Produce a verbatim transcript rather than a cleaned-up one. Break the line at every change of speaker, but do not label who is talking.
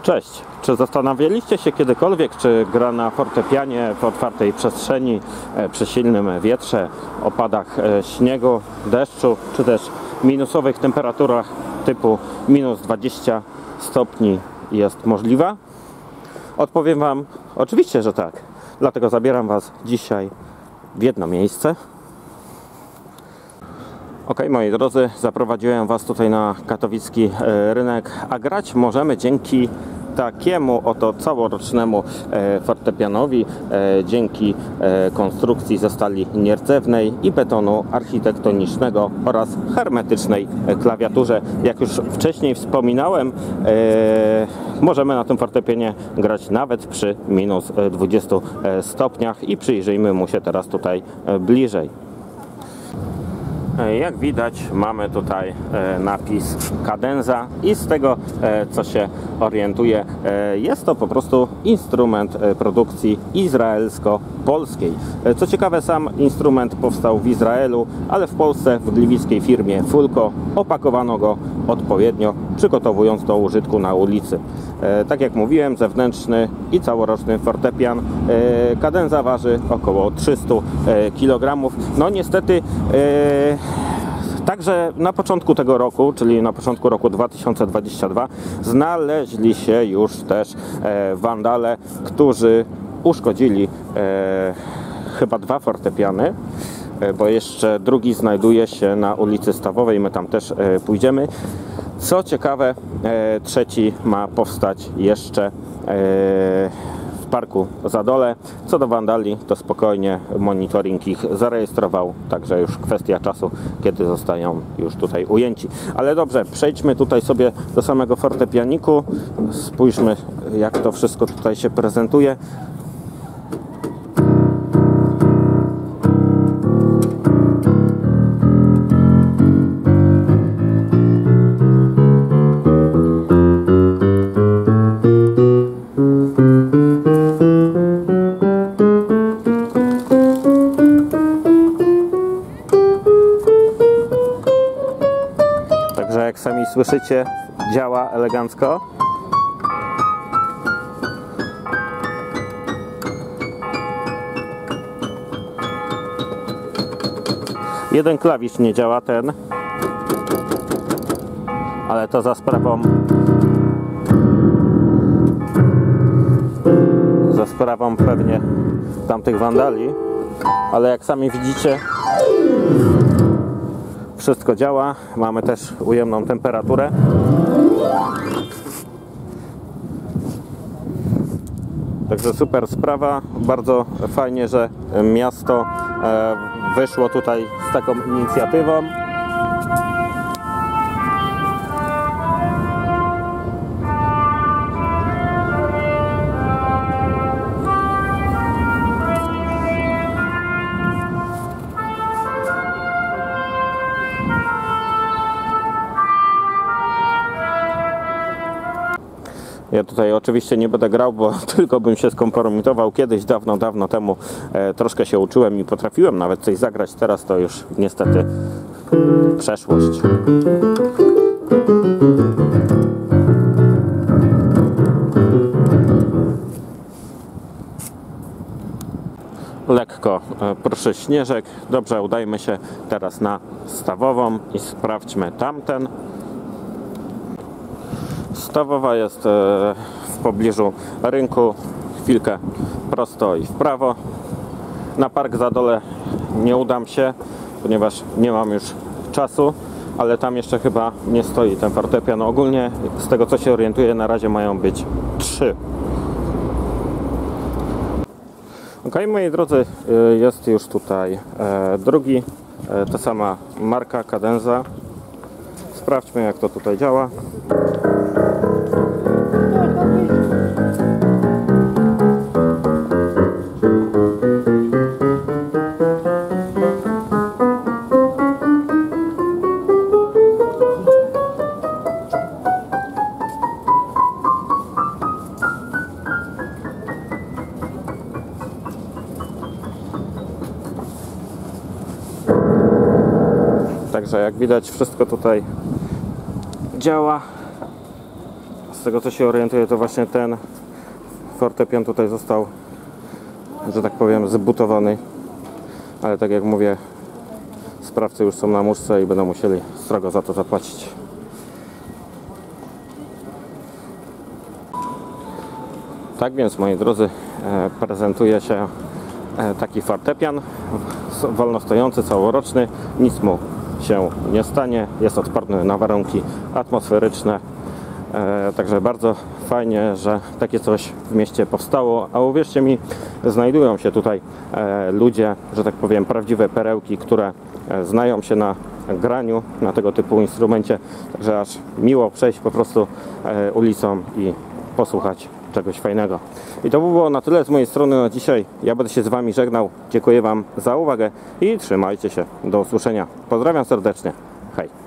Cześć! Czy zastanawialiście się kiedykolwiek, czy gra na fortepianie w otwartej przestrzeni, przy silnym wietrze, opadach śniegu, deszczu, czy też minusowych temperaturach typu minus dwadzieścia stopni jest możliwa? Odpowiem Wam oczywiście, że tak. Dlatego zabieram Was dzisiaj w jedno miejsce. Ok, moi drodzy, zaprowadziłem Was tutaj na katowicki rynek, a grać możemy dzięki takiemu oto całorocznemu fortepianowi, dzięki konstrukcji ze stali nierdzewnej i betonu architektonicznego oraz hermetycznej klawiaturze. Jak już wcześniej wspominałem, możemy na tym fortepianie grać nawet przy minus dwudziestu stopniach i przyjrzyjmy mu się teraz tutaj bliżej. Jak widać, mamy tutaj napis Cadenza i z tego, co się orientuję, jest to po prostu instrument produkcji izraelsko-polskiej. Co ciekawe, sam instrument powstał w Izraelu, ale w Polsce w gliwickiej firmie Fulco opakowano go odpowiednio, przygotowując do użytku na ulicy. Tak jak mówiłem, zewnętrzny i całoroczny fortepian. Cadenza waży około trzysta kilogramów. No niestety także na początku tego roku, czyli na początku roku dwa tysiące dwudziestego drugiego, znaleźli się już też wandale, którzy uszkodzili chyba dwa fortepiany, bo jeszcze drugi znajduje się na ulicy Stawowej, my tam też pójdziemy. Co ciekawe, trzeci ma powstać jeszcze w parku Zadole. Co do wandali, to spokojnie monitoring ich zarejestrował, także już kwestia czasu, kiedy zostają już tutaj ujęci. Ale dobrze, przejdźmy tutaj sobie do samego fortepianiku, spójrzmy, jak to wszystko tutaj się prezentuje. Jak sami słyszycie, działa elegancko. Jeden klawisz nie działa, ten, ale to za sprawą za sprawą pewnie tamtych wandali, ale jak sami widzicie, wszystko działa, mamy też ujemną temperaturę. Także super sprawa, bardzo fajnie, że miasto wyszło tutaj z taką inicjatywą. Ja tutaj oczywiście nie będę grał, bo tylko bym się skompromitował. Kiedyś, dawno, dawno temu e, troszkę się uczyłem i potrafiłem nawet coś zagrać. Teraz to już niestety przeszłość. Lekko e, pruszy śnieżek. Dobrze, udajmy się teraz na Stawową i sprawdźmy tamten. Stawowa jest w pobliżu rynku, chwilkę prosto i w prawo. Na park Zadole nie udam się, ponieważ nie mam już czasu, ale tam jeszcze chyba nie stoi ten fortepian. Ogólnie z tego, co się orientuję, na razie mają być trzy. Ok, moi drodzy, jest już tutaj drugi, ta sama marka Cadenza. Sprawdźmy, jak to tutaj działa. Także jak widać, wszystko tutaj działa. tego co się orientuję, to właśnie ten fortepian tutaj został, że tak powiem, zbutowany. Ale tak jak mówię, sprawcy już są na muszce i będą musieli srogo za to zapłacić. Tak więc, moi drodzy, prezentuje się taki fortepian wolno stojący, całoroczny. Nic mu się nie stanie. Jest odporny na warunki atmosferyczne. Także bardzo fajnie, że takie coś w mieście powstało. A uwierzcie mi, znajdują się tutaj ludzie, że tak powiem, prawdziwe perełki, które znają się na graniu, na tego typu instrumencie. Także aż miło przejść po prostu ulicą i posłuchać czegoś fajnego. I to by było na tyle z mojej strony na dzisiaj. Ja będę się z Wami żegnał. Dziękuję Wam za uwagę i trzymajcie się. Do usłyszenia. Pozdrawiam serdecznie. Hej.